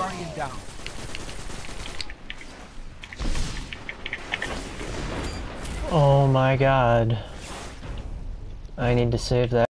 Guardian down. Oh my god. I need to save that.